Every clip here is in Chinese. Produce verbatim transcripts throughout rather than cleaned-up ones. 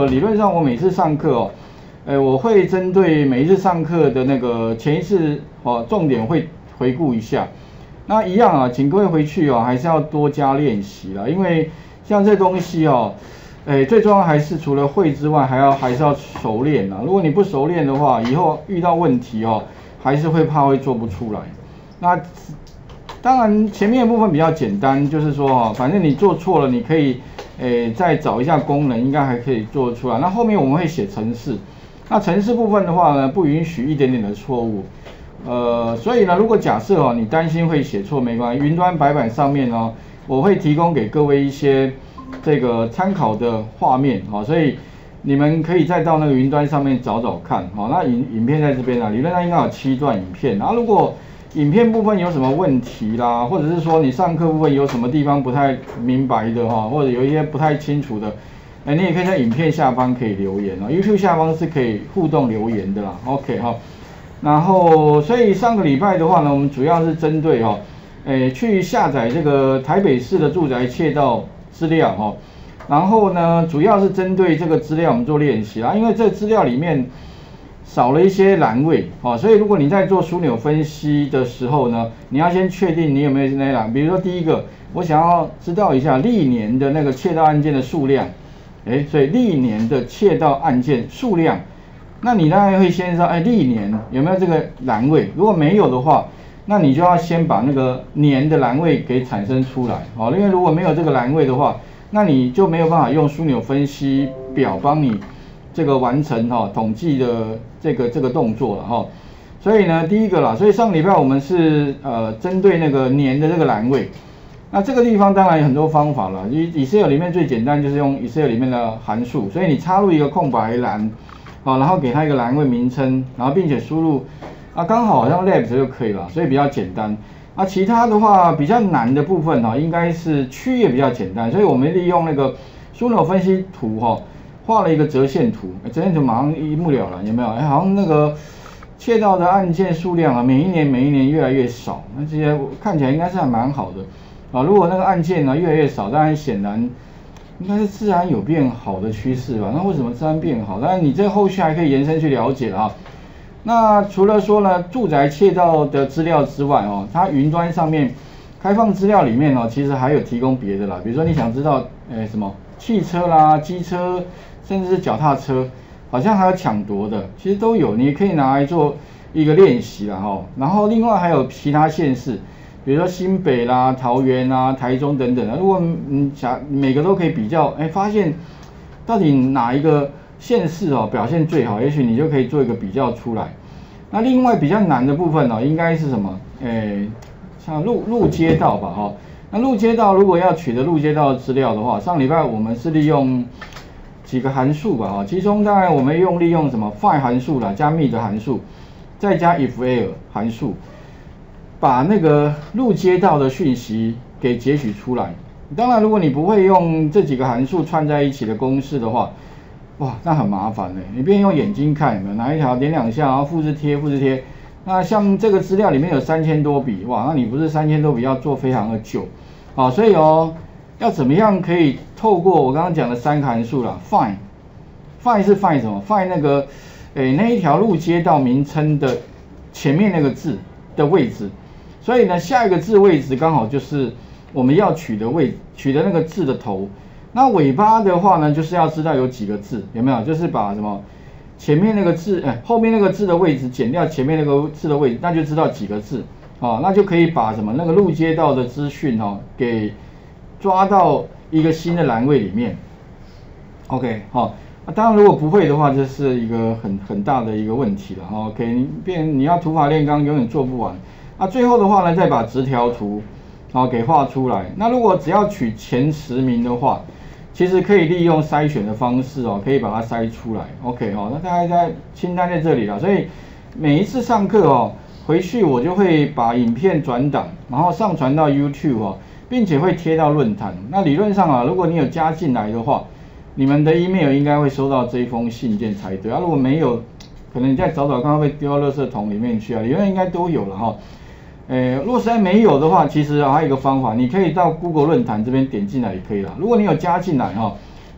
理论上我每次上课哦，呃，我会针对每一次上课的那个前一次哦，重点会回顾一下。那一样啊，请各位回去哦，还是要多加练习啦，因为像这东西哦，诶，最重要还是除了会之外，还要还是要熟练啦。如果你不熟练的话，以后遇到问题哦，还是会怕会做不出来。那当然前面的部分比较简单，就是说哦，反正你做错了，你可以诶再找一下功能，应该还可以做得出来。那后面我们会写程式，那程式部分的话呢，不允许一点点的错误。呃，所以呢，如果假设哦，你担心会写错，没关系，云端白板上面哦，我会提供给各位一些这个参考的画面，好、哦，所以你们可以再到那个云端上面找找看，好、哦，那影影片在这边啊，理论上应该有七段影片，然后如果影片部分有什么问题啦，或者是说你上课部分有什么地方不太明白的哈、哦，或者有一些不太清楚的，哎，你也可以在影片下方可以留言哦 ，YouTube 下方是可以互动留言的啦 ，OK 哈、哦。然后，所以上个礼拜的话呢，我们主要是针对哦，诶，去下载这个台北市的住宅窃盗资料哈、哦，然后呢，主要是针对这个资料我们做练习啦，因为这资料里面少了一些栏位哦，所以如果你在做枢纽分析的时候呢，你要先确定你有没有那栏，比如说第一个，我想要知道一下历年的那个窃盗案件的数量，诶，所以历年的窃盗案件数量。那你当然会先说，哎，历年有没有这个栏位？如果没有的话，那你就要先把那个年的栏位给产生出来，好，因为如果没有这个栏位的话，那你就没有办法用枢纽分析表帮你这个完成哈统计的这个这个动作了哈。所以呢，第一个啦，所以上个礼拜我们是呃针对那个年的这个栏位，那这个地方当然有很多方法了，以 Excel 里面最简单就是用 Excel 里面的函数，所以你插入一个空白栏。好，然后给它一个栏位名称，然后并且输入啊，刚好好像 labs 就可以了，所以比较简单。啊，其他的话比较难的部分哈，应该是区域比较简单，所以我们利用那个枢纽分析图哈，画了一个折线图，折线图马上一目了然，有没有？哎，好像那个窃盗的案件数量啊，每一年每一年越来越少，那这些看起来应该是还蛮好的啊。如果那个案件呢越来越少，当然显然。应该是治安有变好的趋势吧？那为什么治安变好？当然你这后续还可以延伸去了解啊。那除了说呢，住宅窃盗的资料之外哦，它云端上面开放资料里面哦，其实还有提供别的啦。比如说你想知道，诶什么汽车啦、机车，甚至是脚踏车，好像还有抢夺的，其实都有，你可以拿来做一个练习啦哈。然后另外还有其他县市。比如说新北啦、桃园啦、台中等等的，如果你想每个都可以比较，哎，发现到底哪一个县市哦表现最好，也许你就可以做一个比较出来。那另外比较难的部分呢、哦，应该是什么？哎，像路路街道吧，哈、哦。那路街道如果要取得路街道的资料的话，上礼拜我们是利用几个函数吧，哈，其中当然我们用利用什么 find 函数啦，加密的函数，再加 if-else 函数。把那个路街道的讯息给截取出来。当然，如果你不会用这几个函数串在一起的公式的话，哇，那很麻烦嘞。你别用眼睛看，有没有哪一条点两下，然后复制贴，复制贴。那像这个资料里面有三千多笔，哇，那你不是三千多笔要做非常的久，好，所以哦，要怎么样可以透过我刚刚讲的三个函数啦 ，find，find 是 find 什么 ？find 那个，诶，那一条路街道名称的前面那个字的位置。所以呢，下一个字位置刚好就是我们要取的位，取的那个字的头。那尾巴的话呢，就是要知道有几个字，有没有？就是把什么前面那个字，哎，后面那个字的位置减掉前面那个字的位置，那就知道几个字，哦，那就可以把什么那个路街道的资讯哦，给抓到一个新的栏位里面。OK， 好、哦，那当然如果不会的话，这是一个很很大的一个问题了。OK， 你变你要土法炼钢，永远做不完。那最后的话呢，再把直条图，好、哦、给画出来。那如果只要取前十名的话，其实可以利用筛选的方式哦，可以把它筛出来。OK 哦，那大概在清单在这里了。所以每一次上课哦，回去我就会把影片转档，然后上传到 YouTube 哦，并且会贴到论坛。那理论上啊，如果你有加进来的话，你们的 email 应该会收到这一封信件才对啊。如果没有，可能你再找找看会丢到垃圾桶里面去啊。理论应该都有了哈。呃，如果实在没有的话，其实还有一个方法，你可以到 Google 论坛这边点进来也可以啦。如果你有加进来哈，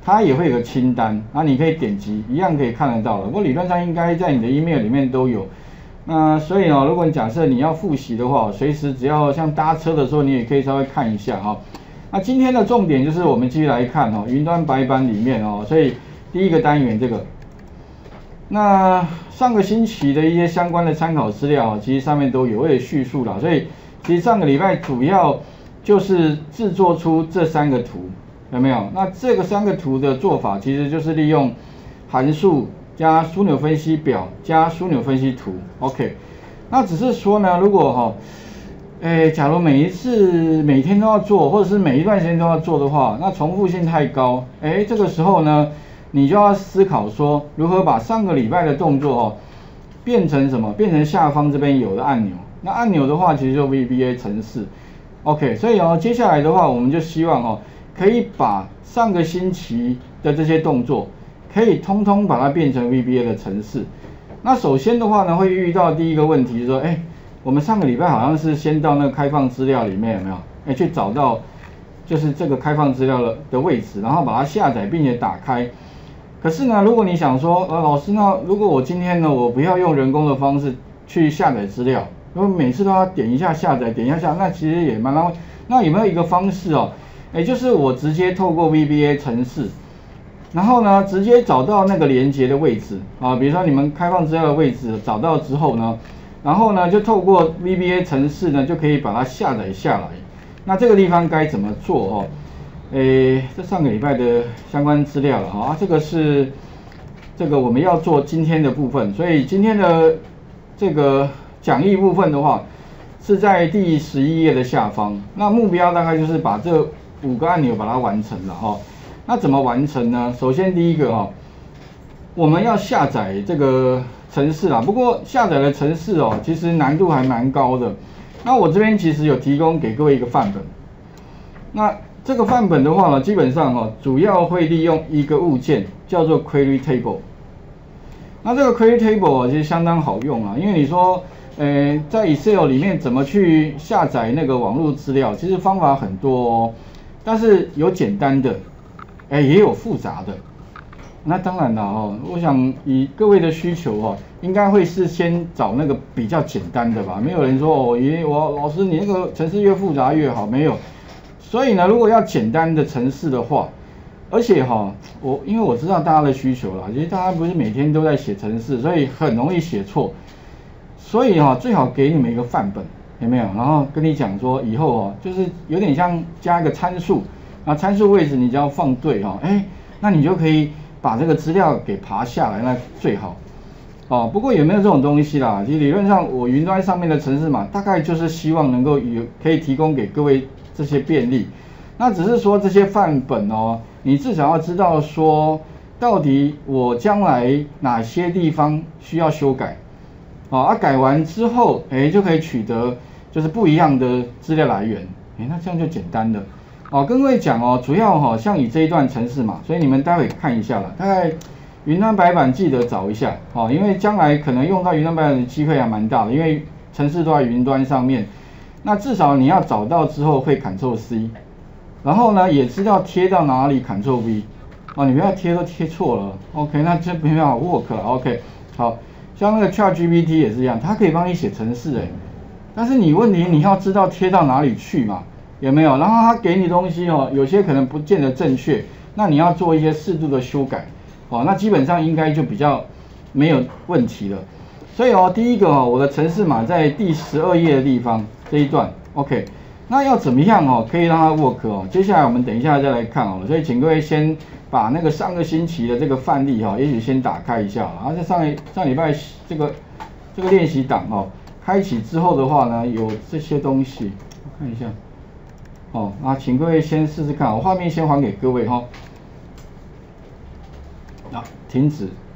它也会有个清单，那你可以点击，一样可以看得到的。不过理论上应该在你的 email 里面都有。那所以哦，如果你假设你要复习的话，随时只要像搭车的时候，你也可以稍微看一下哈。那今天的重点就是我们继续来看哦，云端白板里面哦，所以第一个单元这个，那上个星期的一些相关的参考资料，其实上面都有，我也叙述了。所以其实上个礼拜主要就是制作出这三个图，有没有？那这个三个图的做法，其实就是利用函数加枢纽分析表加枢纽分析图 ，OK。那只是说呢，如果哈、哦，诶，假如每一次每天都要做，或者是每一段时间都要做的话，那重复性太高，诶，这个时候呢，你就要思考说，如何把上个礼拜的动作哦，变成什么？变成下方这边有的按钮。那按钮的话，其实就 V B A 程式 ，OK。所以哦，接下来的话，我们就希望哦，可以把上个星期的这些动作，可以通通把它变成 V B A 的程式。那首先的话呢，会遇到第一个问题，就是说，哎，我们上个礼拜好像是先到那个开放资料里面有没有？哎，去找到就是这个开放资料的的位置，然后把它下载并且打开。可是呢，如果你想说，呃，老师，那如果我今天呢，我不要用人工的方式去下载资料，因为每次都要点一下下载，点一下下，那其实也蛮浪费。那有没有一个方式哦？也就是我直接透过 V B A 程式，然后呢，直接找到那个连接的位置啊，比如说你们开放资料的位置找到之后呢，然后呢，就透过 V B A 程式呢，就可以把它下载下来。那这个地方该怎么做哦？诶，这上个礼拜的相关资料了啊，这个是这个我们要做今天的部分，所以今天的这个讲义部分的话，是在第十一页的下方。那目标大概就是把这五个按钮把它完成了哈。那怎么完成呢？首先第一个哈，我们要下载这个程式啦。不过下载的程式哦，其实难度还蛮高的。那我这边其实有提供给各位一个范本。那这个范本的话呢，基本上哈，主要会利用一个物件叫做 Query Table。那这个 Query Table 其实相当好用啊，因为你说，呃，在 Excel 里面怎么去下载那个网络资料，其实方法很多哦。但是有简单的，哎，也有复杂的。那当然了哦，我想以各位的需求哦，应该会是先找那个比较简单的吧。没有人说哦，咦，我老师你那个程式越复杂越好，没有。所以呢，如果要简单的程式的话，而且哈、哦，我因为我知道大家的需求啦，其实大家不是每天都在写程式，所以很容易写错。所以哈、哦，最好给你们一个范本，有没有？然后跟你讲说，以后哦，就是有点像加一个参数，啊，参数位置你只要放对哈、哦，哎，那你就可以把这个资料给爬下来，那最好。哦，不过有没有这种东西啦？其实理论上，我云端上面的程式码，大概就是希望能够有可以提供给各位这些便利。那只是说这些范本哦，你至少要知道说，到底我将来哪些地方需要修改，啊，啊改完之后，哎，就可以取得就是不一样的资料来源，哎，那这样就简单了。哦，跟各位讲哦，主要哈、哦，像以这一段程式嘛，所以你们待会看一下了，大概云端白板记得找一下哦，因为将来可能用到云端白板的机会还蛮大的，因为程式都在云端上面，那至少你要找到之后会 Ctrl C。然后呢，也知道贴到哪里 Ctrl V， 哦，你不要贴都贴错了 ，OK， 那这没办法 work 了 ，OK， 好，像那个 ChatGPT 也是一样，它可以帮你写程式哎，但是你问题你要知道贴到哪里去嘛，有没有？然后它给你东西哦，有些可能不见得正确，那你要做一些适度的修改，哦，那基本上应该就比较没有问题了。所以哦，第一个哦，我的程式码在第十二页的地方这一段 ，OK。那要怎么样哦，可以让它 work 哦？接下来我们等一下再来看哦。所以请各位先把那个上个星期的这个范例哈、哦，也许先打开一下。然后在上一上礼拜这个这个练习档哦，开启之后的话呢，有这些东西，我看一下。哦，啊，请各位先试试看，我画面先还给各位哈、哦。啊，停止。